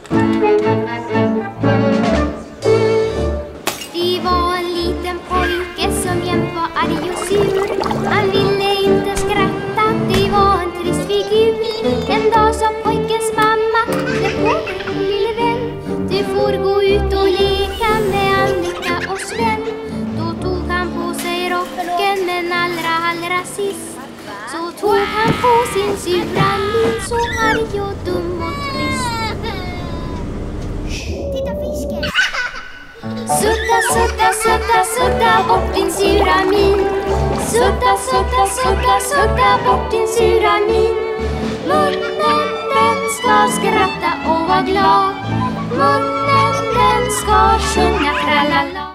Det var en liten pojke som jämt var arg och sur. Han ville inte skratta, det var en trist figur. En dag sa pojkens mamma: "Det på dig, lille vän, du får gå ut och leka med Annika och Sven." Då tog han på sig rocken, men allra sist så tog han på sin sura min, så arg och dum och trist. Titta fisken! Sudda, sudda, sudda, sudda bort din sura min. Sudda, sudda, sudda, sudda bort din sura min. Munnen den ska skratta och vara glad. Munnen den ska sjunga tralala.